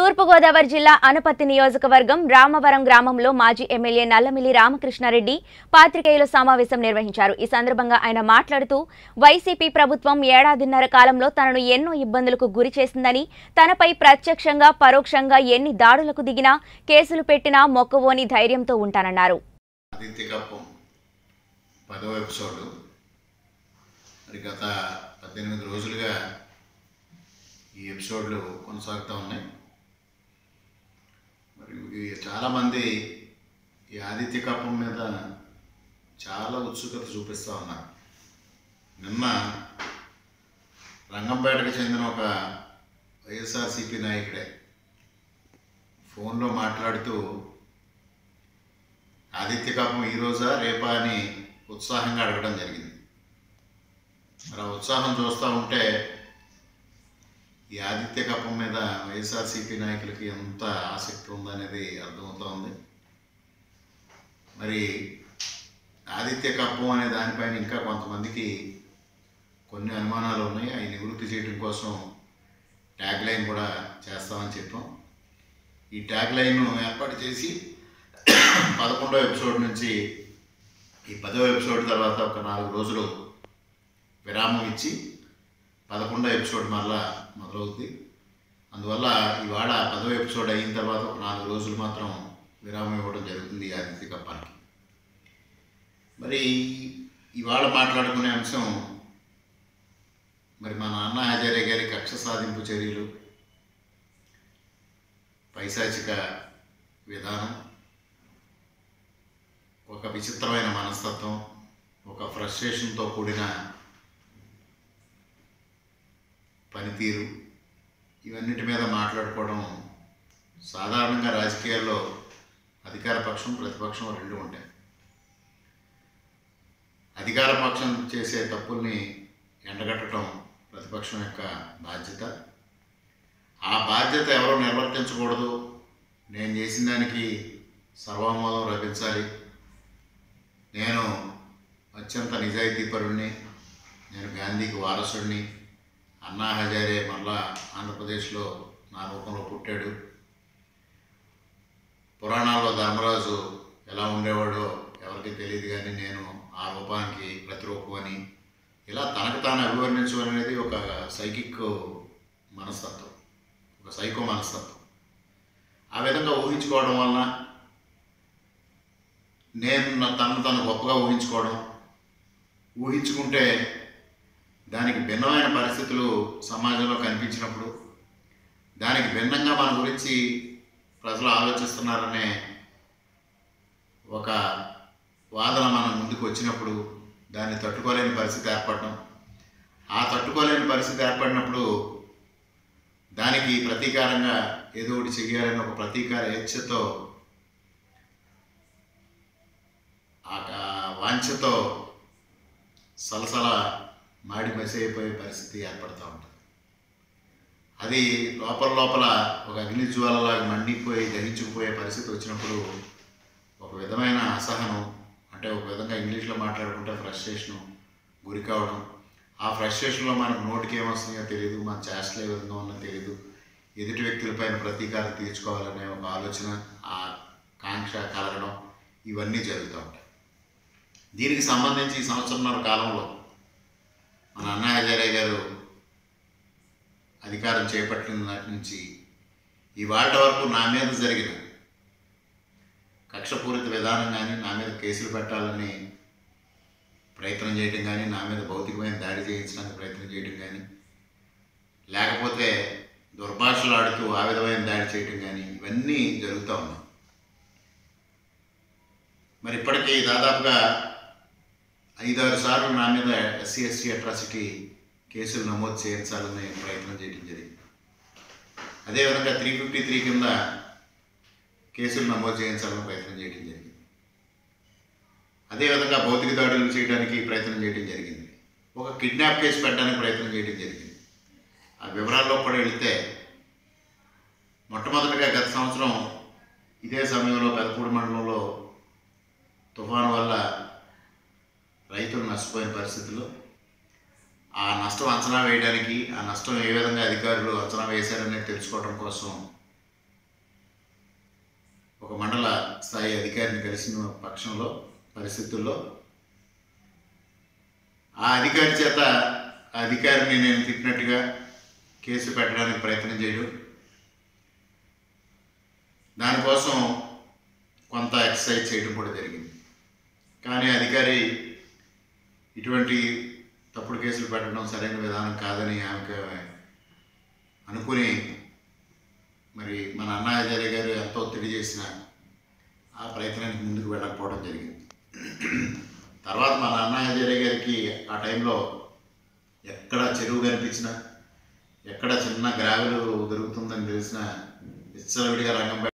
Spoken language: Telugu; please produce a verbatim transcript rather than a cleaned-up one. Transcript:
తూర్పుగోదావరి జిల్లా అనపత్తి నియోజకవర్గం రామవరం గ్రామంలో మాజీ ఎమ్మెల్యే నల్లమిల్లి రామకృష్ణారెడ్డి పాత్రికేయుల సమావేశం నిర్వహించారు. ఈ సందర్భంగా ఆయన మాట్లాడుతూ వైసీపీ ప్రభుత్వం ఏడాదిన్నర కాలంలో తనను ఎన్నో ఇబ్బందులకు గురి చేసిందని, తనపై ప్రత్యక్షంగా పరోక్షంగా ఎన్ని దాడులకు దిగినా కేసులు పెట్టినా మొక్కవోని ధైర్యంతో ఉంటానన్నారు. పదో ఎపిసోడ్ మరి గత పద్దెనిమిది రోజులుగా ఈ ఎపిసోడ్లు కొనసాగుతూ ఉన్నాయి. మరి చాలామంది ఈ ఆదిత్య కప్పం మీద చాలా ఉత్సుకత చూపిస్తూ ఉన్నారు. నిన్న రంగంపేటకు చెందిన ఒక వైఎస్ఆర్సీపీ నాయకుడే ఫోన్లో మాట్లాడుతూ ఆదిత్య కప్పం ఈరోజా రేపా అని ఉత్సాహంగా అడగడం జరిగింది. మరి ఆ ఉత్సాహం చూస్తూ ఉంటే ఈ ఆదిత్య కప్పం మీద వైఎస్ఆర్సీపీ నాయకులకి ఎంత ఆసక్తి ఉందనేది అర్థమవుతూ ఉంది. మరి ఆదిత్య కప్పం అనే దానిపైన ఇంకా కొంతమందికి కొన్ని అనుమానాలు ఉన్నాయి. అవి నివృత్తి చేయడం కోసం ట్యాగ్ లైన్ కూడా చేస్తామని చెప్పాం. ఈ ట్యాగ్ లైన్ ఏర్పాటు చేసి పదకొండో ఎపిసోడ్ నుంచి ఈ పదో ఎపిసోడ్ తర్వాత ఒక నాలుగు రోజులు విరామం ఇచ్చి పదకొండో ఎపిసోడ్ మరలా మొదలవుతుంది. అందువల్ల ఇవాళ పదో ఎపిసోడ్ అయిన తర్వాత ఒక నాలుగు రోజులు మాత్రం విరామం ఇవ్వడం జరుగుతుంది ఆదిత్య కప్పానికి. మరి ఇవాళ మాట్లాడుకునే అంశం మరి మా నాన్న హజారే గారి కక్ష సాధింపు చర్యలు, పైశాచిక విధానం, ఒక విచిత్రమైన మనస్తత్వం, ఒక ఫ్రస్ట్రేషన్తో కూడిన పనితీరు, ఇవన్నిటి మీద మాట్లాడుకోవడం సాధారణంగా రాజకీయాల్లో అధికార పక్షం ప్రతిపక్షం రెండు ఉంటాయి. అధికార పక్షం చేసే తప్పుల్ని ఎండగట్టడం ప్రతిపక్షం యొక్క బాధ్యత. ఆ బాధ్యత ఎవరో నిర్వర్తించకూడదు, నేను చేసిన దానికి సర్వామోదం లభించాలి, నేను అత్యంత నిజాయితీపరుణ్ణి, నేను గాంధీకి వారసుడిని, అన్నా హజారే మళ్ళా ఆంధ్రప్రదేశ్లో నా రూపంలో పుట్టాడు, పురాణాల్లో ధర్మరాజు ఎలా ఉండేవాడో ఎవరికి తెలియదు కానీ నేను ఆ రూపానికి ప్రతిరూపం అని, ఇలా తనకు తాను అభివర్ణించడం అనేది ఒక సైకిక్ మనస్తత్వం, ఒక సైకో మనస్తత్వం. ఆ విధంగా ఊహించుకోవడం వలన నేను తనను తను గొప్పగా ఊహించుకోవడం, ఊహించుకుంటే దానికి భిన్నమైన పరిస్థితులు సమాజంలో కనిపించినప్పుడు, దానికి భిన్నంగా మన గురించి ప్రజలు ఆలోచిస్తున్నారనే ఒక వాదన మన ముందుకు వచ్చినప్పుడు దాన్ని తట్టుకోలేని పరిస్థితి ఏర్పడడం, ఆ తట్టుకోలేని పరిస్థితి ఏర్పడినప్పుడు దానికి ప్రతీకారంగా ఏదో ఒకటి చెయ్యాలని ఒక ప్రతీకార ఇచ్ఛతో, ఆ వాంఛతో సలసల మాడి మసైపోయే పరిస్థితి ఏర్పడుతూ ఉంటుంది. అది లోపల లోపల ఒక అగ్ని జ్వాలలాగా మండిపోయి దహించుకుపోయే పరిస్థితి వచ్చినప్పుడు ఒక విధమైన అసహనం, అంటే ఒక విధంగా ఇంగ్లీష్లో మాట్లాడుకుంటే ఫ్రస్ట్రేషను గురి కావడం, ఆ ఫ్రస్ట్రేషన్లో మనకు నోటికి ఏమొస్తుందో తెలియదు, మన చేష్టలు ఏ విధంగా ఉన్నదో తెలియదు, ఎదుటి వ్యక్తులపైన ప్రతీకారం తీర్చుకోవాలనే ఒక ఆలోచన, ఆ కాంక్ష కలగడం, ఇవన్నీ జరుగుతూ ఉంటాయి. దీనికి సంబంధించి ఈ సంవత్సరంన్నర కాలంలో మన అన్నా హజారే గారు అధికారం చేపట్టిన నాటి నుంచి ఇవాళ వరకు నా మీద జరిగిన కక్షపూరిత విధానం కానీ, నా మీద కేసులు పెట్టాలని ప్రయత్నం చేయడం కానీ, నా మీద భౌతికమైన దాడి చేయించడానికి ప్రయత్నం చేయడం కానీ, లేకపోతే దుర్భాషలు ఆడుతూ ఆ విధమైన దాడి చేయడం కానీ, ఇవన్నీ జరుగుతూ ఉన్నాయి. మరి ఇప్పటికీ దాదాపుగా ఐదారు సార్లు నా మీద ఎస్సీ ఎస్టీ అట్రాసిటీ కేసులు నమోదు చేయించాలనే ప్రయత్నం చేయడం జరిగింది. అదేవిధంగా త్రీ ఫిఫ్టీ త్రీ కింద కేసులు నమోదు చేయించాలని ప్రయత్నం చేయడం జరిగింది. అదేవిధంగా భౌతిక దాడులు చేయడానికి ప్రయత్నం చేయడం జరిగింది. ఒక కిడ్నాప్ కేసు పెట్టడానికి ప్రయత్నం చేయడం జరిగింది. ఆ వివరాల్లో కూడా వెళితే మొట్టమొదటిగా గత సంవత్సరం ఇదే సమయంలో పెదపూడి మండలంలో తుఫాను వల్ల రైతులు నష్టపోయిన పరిస్థితుల్లో ఆ నష్టం అంచనా వేయడానికి, ఆ నష్టం ఏ విధంగా అధికారులు అంచనా వేశారనేది తెలుసుకోవడం కోసం ఒక మండల స్థాయి అధికారిని కలిసిన పక్షంలో పరిస్థితుల్లో ఆ అధికారి చేత ఆ అధికారిని నేను తిట్టినట్టుగా కేసు పెట్టడానికి ప్రయత్నం చేయడం, దానికోసం కొంత ఎక్సర్సైజ్ చేయడం కూడా జరిగింది. కానీ అధికారి ఇటువంటి తప్పుడు కేసులు పెట్టడం సరైన విధానం కాదని ఆమెకు అనుకుని మరి మన అన్నాచార్య గారు ఎంతో ఒత్తిడి చేసిన ఆ ప్రయత్నానికి ముందుకు వెళ్ళకపోవడం జరిగింది. తర్వాత మన అన్నాచార్య గారికి ఆ టైంలో ఎక్కడ చెరువు కనిపించినా, ఎక్కడ చిన్న గ్రావెలు దొరుకుతుందని తెలిసిన విచ్చలవిడిగా రంగం